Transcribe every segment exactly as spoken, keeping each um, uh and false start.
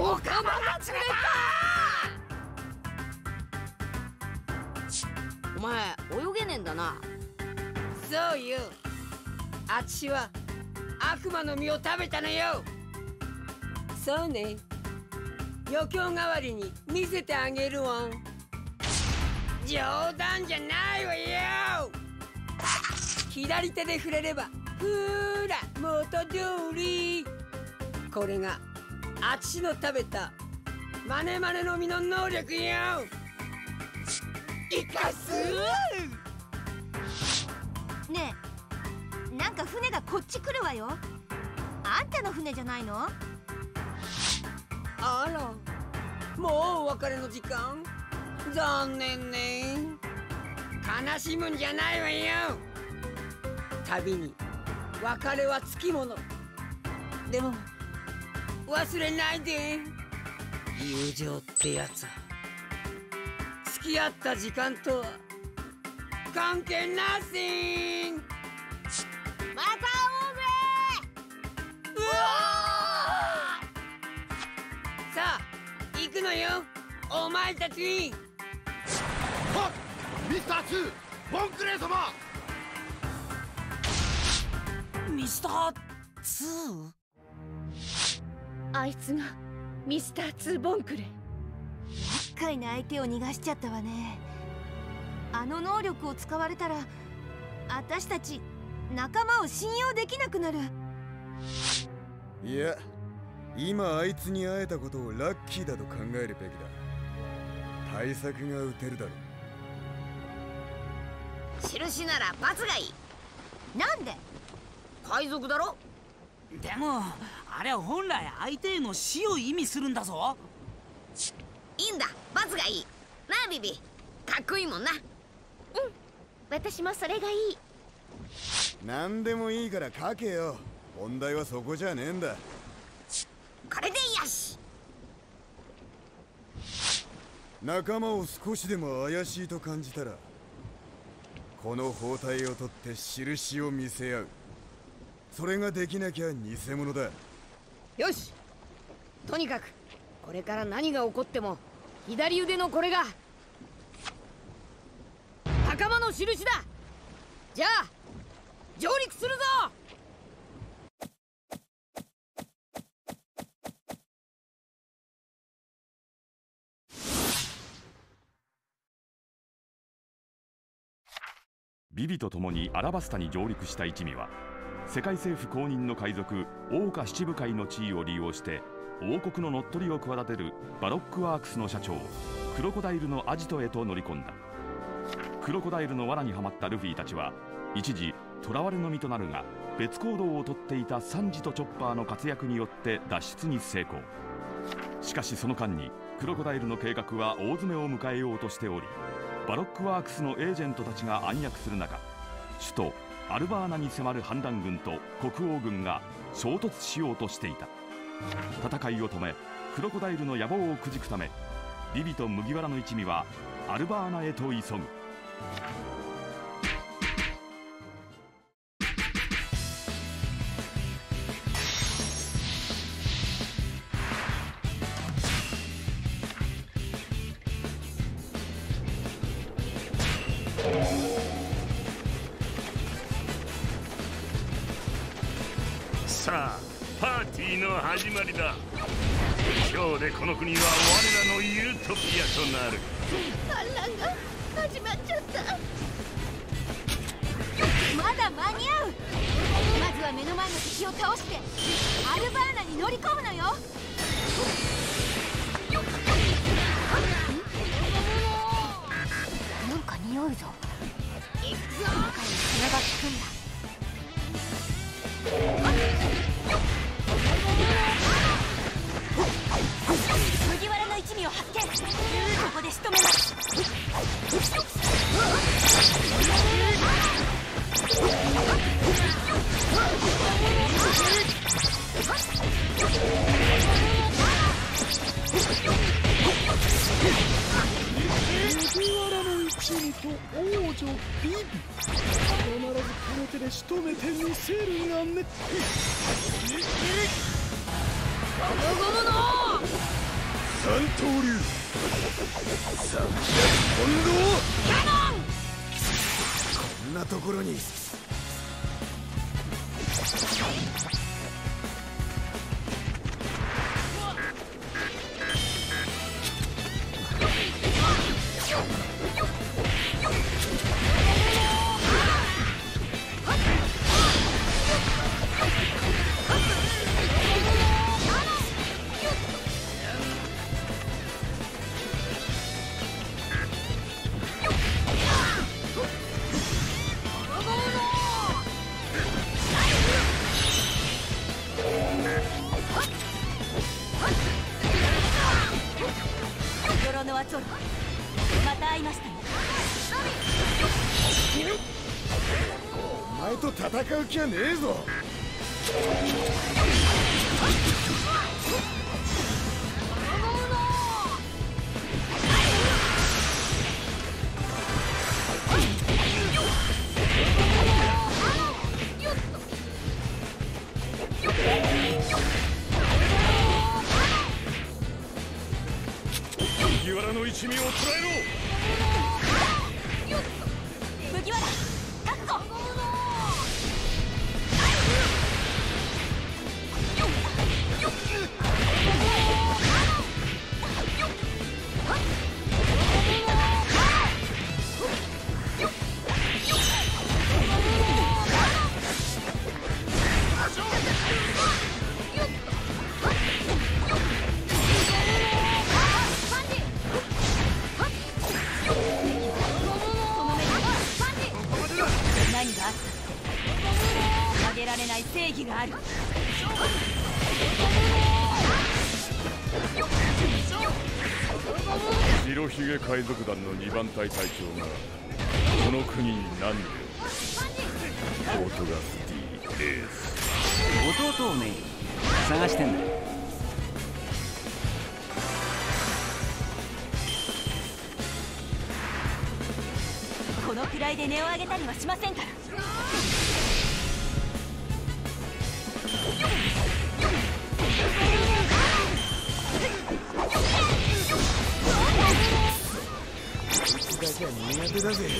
おかまが釣れた。お前泳げねえんだな。 そうよ。あっちは悪魔の実を食べたのよ。そうね。余興代わりに見せてあげるわ。冗談じゃないわよ。左手で触れればほーら元通り。これがあっちの食べたマネマネの実の能力よ。生かす。 ねえ、なんか船がこっち来るわよ。あんたの船じゃないの？ あら、もうお別れの時間。残念ね。悲しむんじゃないわよ。旅に別れはつきもの。でも忘れないで。友情ってやつは付き合った時間とは関係なしん。また会おうぜ。うわー！さあ行くのよ、お前たち。 はっ！ミスターツーボンクレー様。 ミスターツー？ あいつがミスターツーボンクレ。厄介な相手を逃がしちゃったわね。あの能力を使われたら私たち仲間を信用できなくなる。 いや、今あいつに会えたことをラッキーだと考えるべきだ。対策が打てるだろう。 印なら罰がいい。 なんで？ 海賊だろ。 でもあれは本来相手への死を意味するんだぞ。 いいんだ、罰がいいなあ。ビビかっこいいもんな。うん、 私もそれがいい。 何でもいいから書けよ。問題はそこじゃねえんだ。 これでよし。 仲間を少しでも怪しいと感じたらこの包帯を取って印を見せ合う。それができなきゃ偽物だ。 よし、とにかくこれから何が起こっても左腕のこれが仲間の印だ。じゃあ上陸するぞ。 ビビと共にアラバスタに上陸した一味は世界政府公認の海賊桜花七部会の地位を利用して王国の乗っ取りを企てるバロックワークスの社長クロコダイルのアジトへと乗り込んだ。クロコダイルの罠にはまったルフィたちは一時囚われの身となるが、別行動をとっていたサンジとチョッパーの活躍によって脱出に成功。しかしその間にクロコダイルの計画は大詰めを迎えようとしており、バロックワークスのエージェントたちが暗躍する中、首都アルバーナに迫る反乱軍と国王軍が衝突しようとしていた。戦いを止めクロコダイルの野望をくじくため、ビビと麦わらの一味はアルバーナへと急ぐ。 さあ、パーティーの始まりだ。今日でこの国は我らのユートピアとなる。 反乱が始まっちゃった。まだ間に合う。まずは目の前の敵を倒してアルバーナに乗り込むのよ。なんか匂うぞ。行くぞ。中に鼻が利くんだ。麦わらの一味を発見。ここで仕留めます。 麦わらの一味と王女ビビ、必ずこの手で仕留めてみせるがね。 三刀流三百本堂こんなところにまた会いましたね。 お前と戦う気はねえぞ。 麦わらの一味を捕らえろ。 麦わら確保。何があった？あげられない正義がある。 白ひげ海賊団のにばん隊隊長がこの国に何でオートガスティエース弟をね探してんだよ。 このくらいで値を上げたりはしませんから。 だけは苦手だぜ。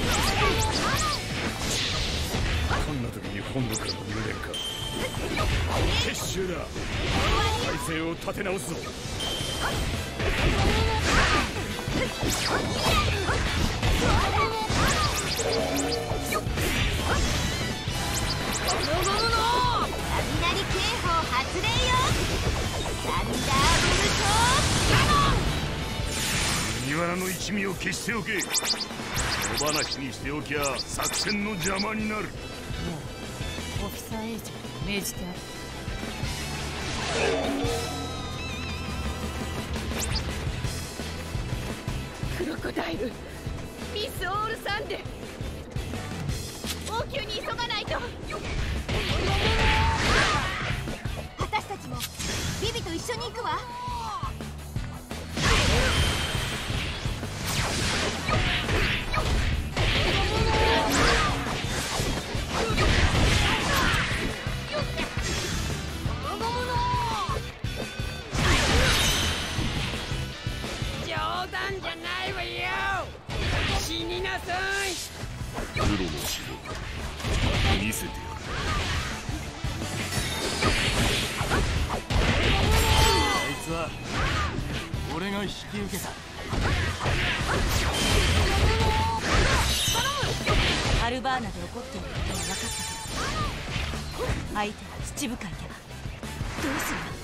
こんな時に本部からの無念か。撤収だ。体勢を立て直すぞ。 雷警報発令よ。サンダーボルトキャノン。 麦わらの一味を消しておけ。野放しにしておきゃ作戦の邪魔になる。もうオフィサーエージ命じてある。 クロコダイルミスオールサンデー王宮に急がないと。 私たちもビビと一緒に行くわ。 冗談じゃないわよ。死になさい。 プロの城見せてやる。 あいつは俺が引き受けた。 アルバーナで起こっていることは分かったけど、相手は七部会ではどうする？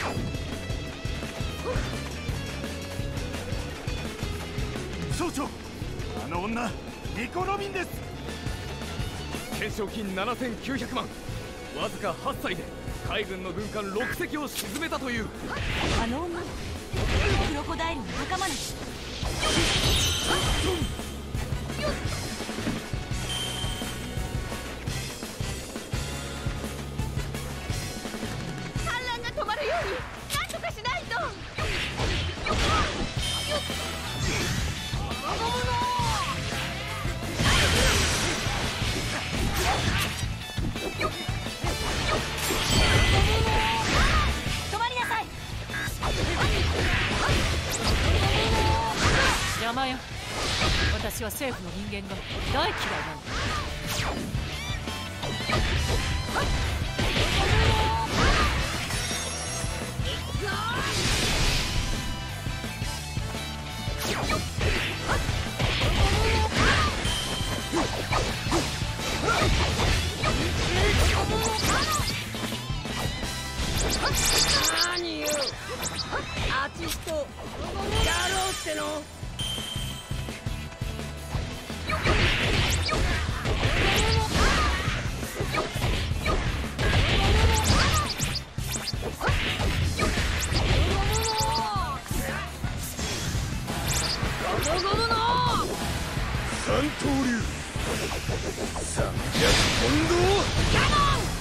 総長、あの女ニコ・ロビンです。 懸賞金ななせんきゅうひゃくまん、わずかはっさいで海軍の軍艦ろくせきを沈めたという。 あの女、クロコダイルの仲間なの。 反乱が止まるように何とかしないと。 止まりなさい。 は政府の人間が大嫌いなんだ。 何よ、あっち人やろうっての。 三刀流三百本堂キャノン。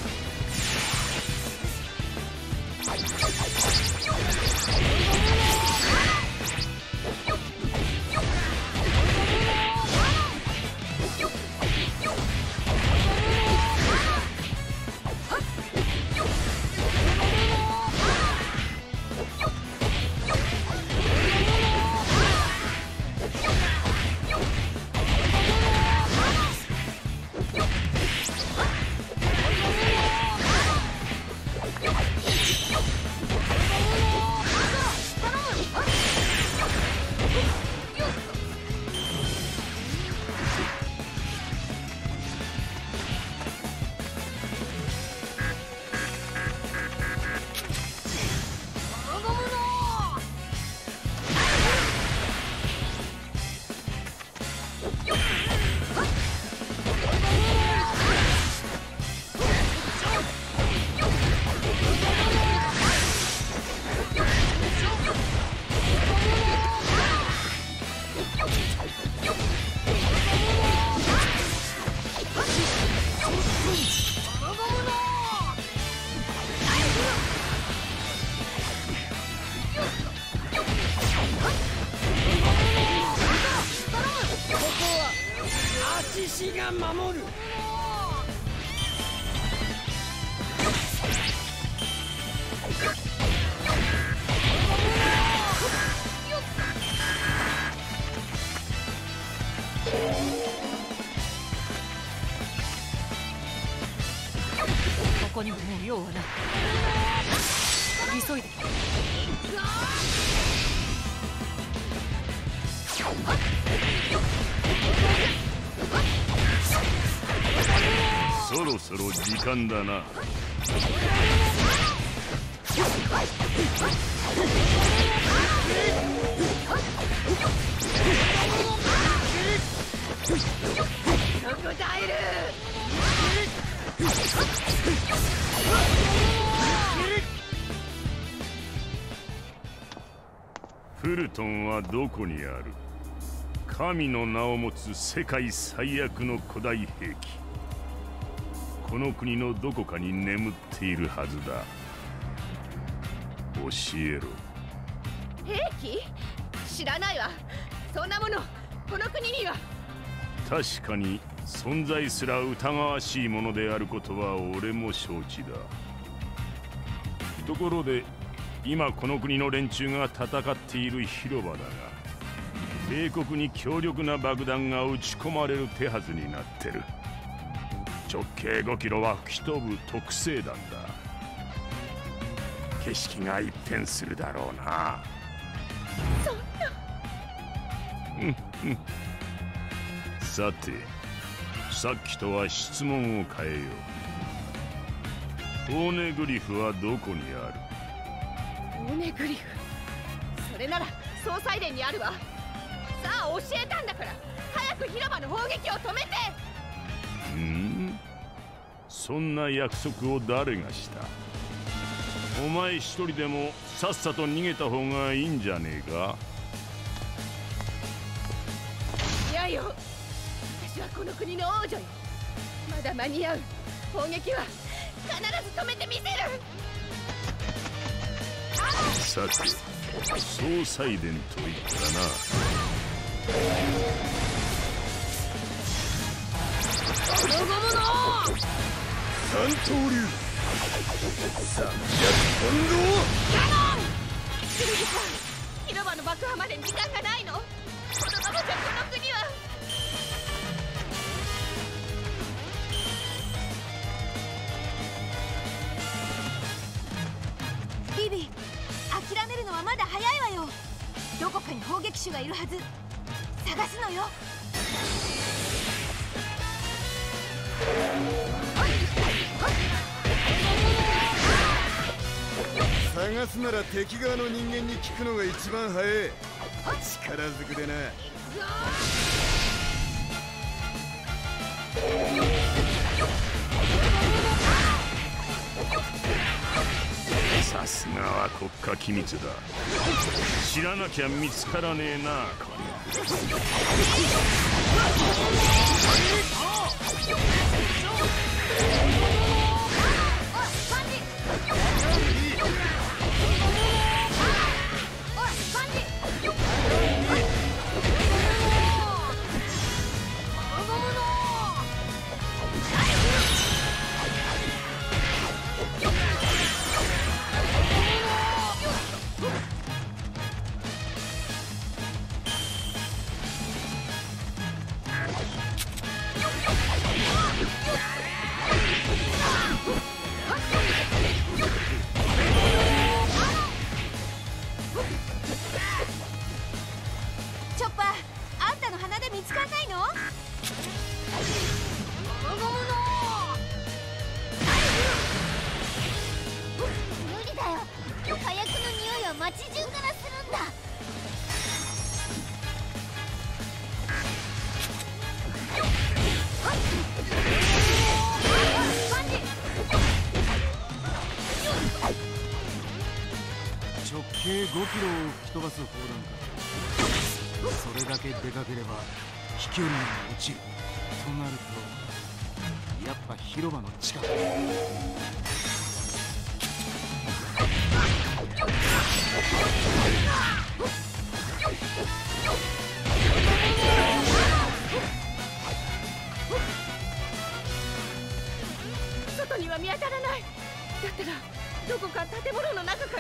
が守る。 ここにももう用はない。急いで。 そろそろ時間だな。フルトンはどこにある？神の名を持つ世界最悪の古代兵器。この国のどこかに眠っているはずだ。教えろ。 兵器？知らないわ。そんなものこの国には。 確かに存在すら疑わしいものであることは俺も承知だ。ところで今この国の連中が戦っている広場だが、帝国に強力な爆弾が撃ち込まれる手はずになってる。直径ごキロは吹き飛ぶ特製弾だ。景色が一変するだろうな。 そんな。 うんうん。さて、さっきとは質問を変えよう。オーネグリフはどこにある？ オーネグリフ、それなら総裁殿にあるわ。さあ教えたんだから早く広場の砲撃を止めて。 ん？そんな約束を誰がした？お前一人でもさっさと逃げた方がいいんじゃねえか？ いやよ、私はこの国の王女よ。まだ間に合う。砲撃は必ず止めてみせる。 さて、総裁殿といったな。 その後もの三刀流三百本堂キャノン。剣さん、広場の爆破まで時間がないの。このままじゃこの国は。 はまだ早いわよ。どこかに砲撃手がいるはず。探すのよ。 探すなら敵側の人間に聞くのが一番早い。力ずくでな。 さすがは国家機密だ。知らなきゃ見つからねえな。 チョッパー、あんたの鼻で見つかんないの？ 無理だよ。火薬の匂いは街中からするんだ。 直径ごキロを吹き飛ばす砲弾か。それだけでかければ飛距離が落ちるとなると、やっぱ広場の近く。 外には見当たらない。だったらどこか建物の中から。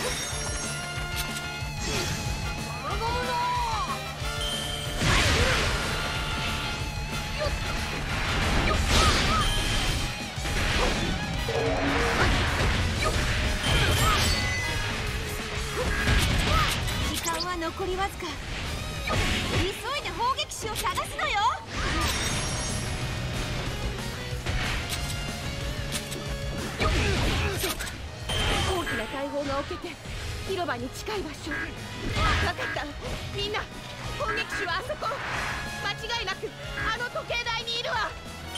時間は残りわずか。急いで砲撃手を探すのよ。大きな大砲が置けて広場に近い場所。分かった。みんな、砲撃手はあそこ。間違いなくあの時計台にいるわ。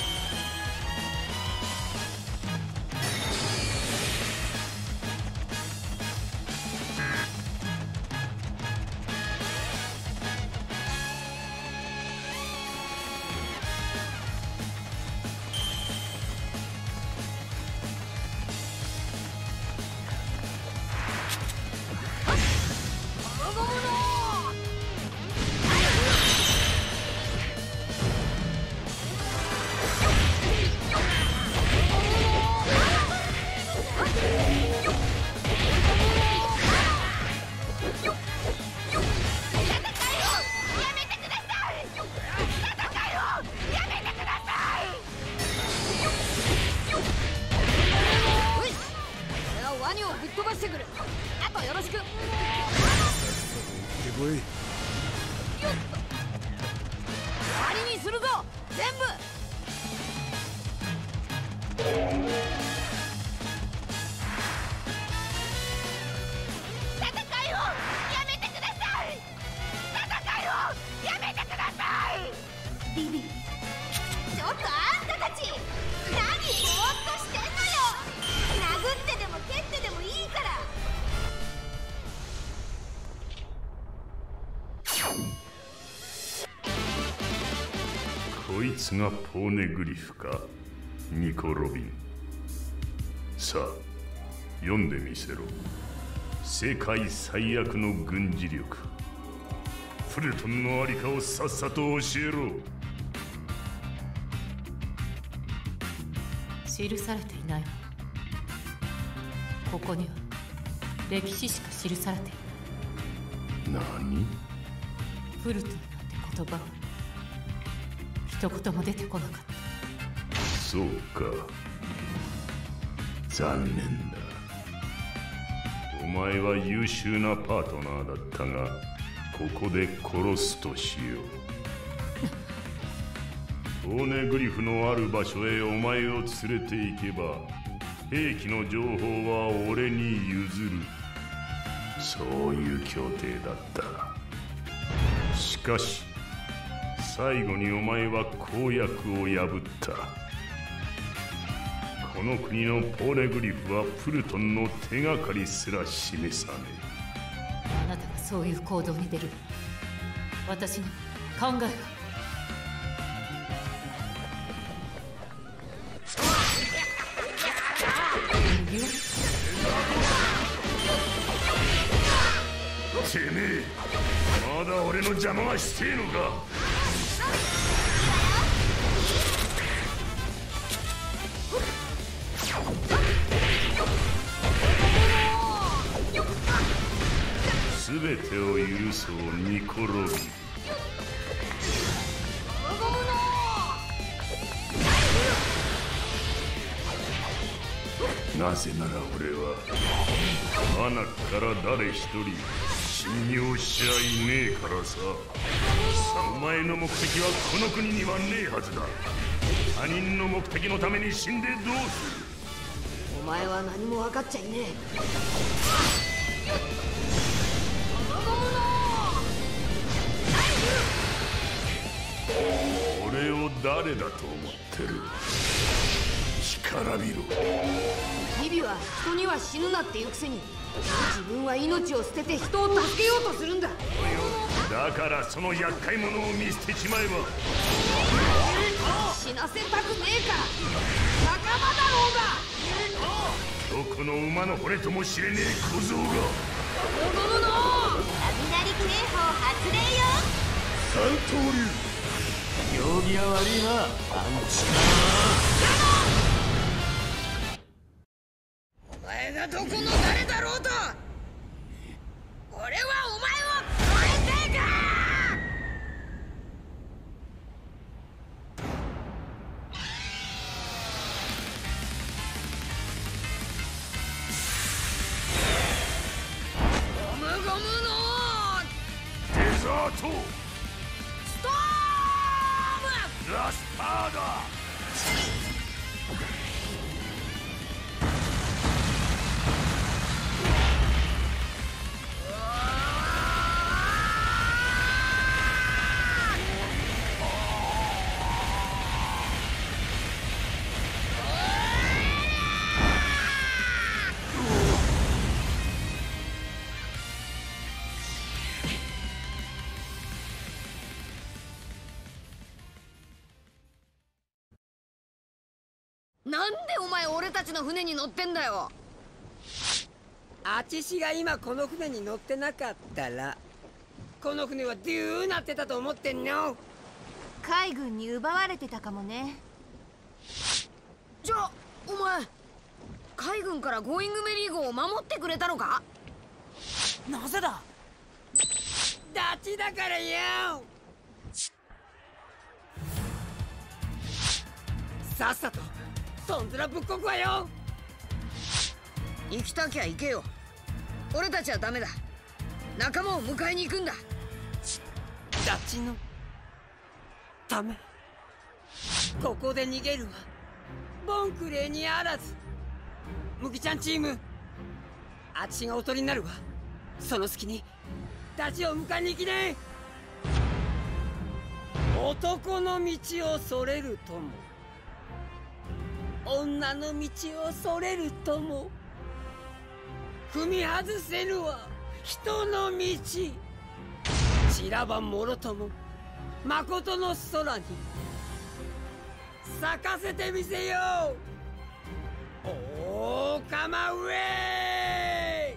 こいつがポーネグリフか。ニコ・ロビン。さあ読んでみせろ。世界最悪の軍事力。フルトンのありかをさっさと教えろ。 記されていないわ。ここには歴史しか記されていない。 何？ フルトンなんて言葉は一言も出てこなかった。 そうか。残念だ。 お前は優秀なパートナーだったが、ここで殺すとしよう。ポーネグリフのある場所へお前を連れて行けば、兵器の情報は俺に譲る。そういう協定だった。しかし最後にお前は公約を破った。この国のポーネグリフはプルトンの手がかりすら示さねえ。あなたがそういう行動に出る。私に考えが。 てめえ、まだ俺の邪魔はしてえのか。すべてを許そうニコロビ。なぜなら俺はアナから誰一人信用しちゃいねえからさ。お前の目的はこの国にはねえはずだ。他人の目的のために死んでどうする。 お前は何も分かっちゃいねえ。俺を誰だと思ってる。干からびろ。 ビビは人には死ぬなっていうくせに、自分は命を捨てて人を助けようとするんだ。 だからその厄介者を見捨てちまえば。 死なせたくねえから仲間だろうが。 どこの馬の骨とも知れねえ小僧が。 子供の雷警報発令よ。 三刀流。 行儀が悪いな、アンチお前がどこの誰だろうと、俺はお前を超えていく。ゴムゴムのデザートストームラスターだ。 なんでお前俺たちの船に乗ってんだよ。 あちしが今この船に乗ってなかったら、この船はデューなってたと思ってんの。 海軍に奪われてたかもね。 じゃあお前海軍からゴーイングメリー号を守ってくれたのか。 なぜだ。 ダチだからよ。さっさとトンズラぶっこくわよ。 行きたきゃ行けよ。俺たちはダメだ。仲間を迎えに行くんだ。 ダチのため、ここで逃げるわ。ボンクレーにあらず。麦ちゃんチーム、あちしがおとりになるわ。その隙にダチを迎えに行きね。男の道をそれるとも、女の道をそれるとも、踏み外せぬは人の道。散らばもろとも誠の空に咲かせてみせよう。おーかまウェイ。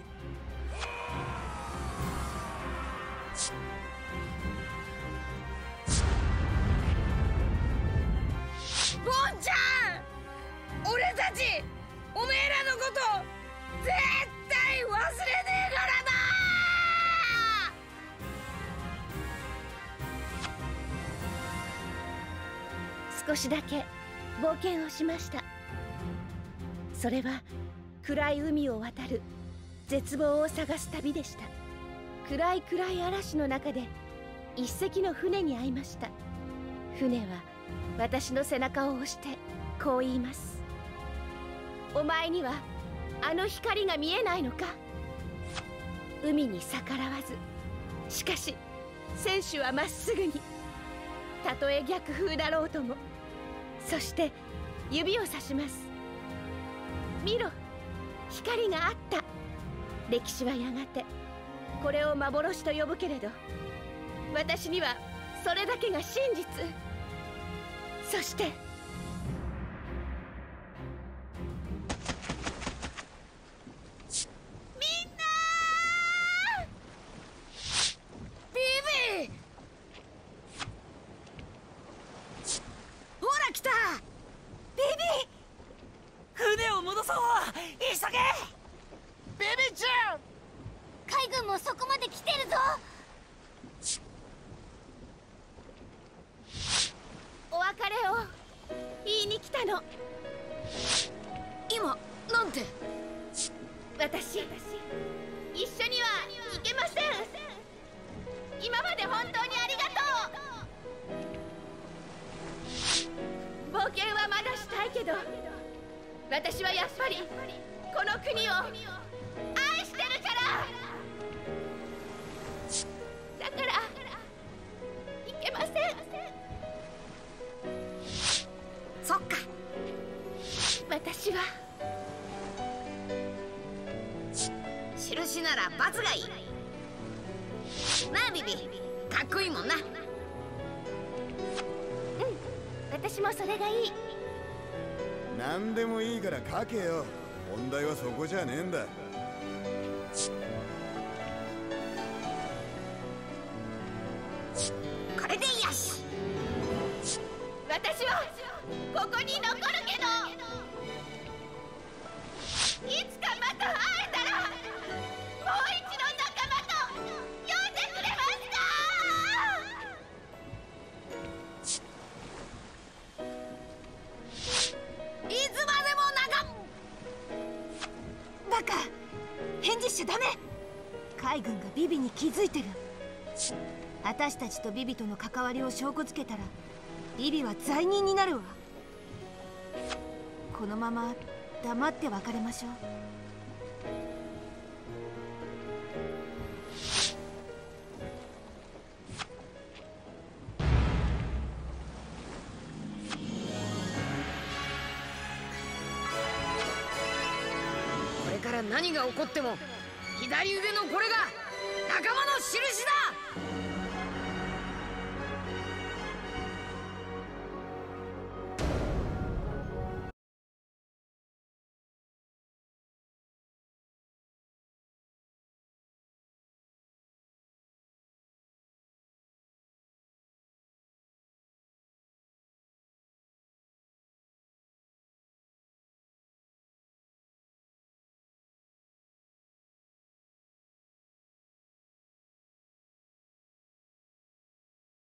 ボンちゃん、俺たちおめえらのこと絶対忘れねえからな。 少しだけ冒険をしました。それは暗い海を渡る絶望を探す旅でした。暗い暗い嵐の中で一隻の船に会いました。船は私の背中を押してこう言います。お前にはあの光が見えないのか。海に逆らわず、しかし船首はまっすぐに、たとえ逆風だろうとも。そして指をさします。見ろ、光があった。歴史はやがてこれを幻と呼ぶけれど、私にはそれだけが真実。そしてみんなー、ビビー、ほら来た。 ビビー、船を戻そう、急げ。 ビビちゃん、 海軍もそこまで来てるぞ。 お別れを言いに来たの。 今なんて。 私、一緒には行けません。今まで本当にありがとう。冒険はまだしたいけど、私はやっぱりこの国を愛してるから。だから行けません。 そっか。 私は印なら罰がいいなあ。ビビ、かっこいいもんな。うん、 私もそれがいい。 何でもいいから書けよ。問題はそこじゃねえんだ。 これでよし。 私はここに残るけど、いつかまた会えたらもう一度仲間と呼んでくれますか。 いつまでも仲バカ、返事しちゃダメ。海軍がビビに気づいてる。私たちとビビとの関わりを証拠づけたらビビは罪人になるわ。このまま黙って別れましょう。 これから何が起こっても左腕のこれが仲間の印だ。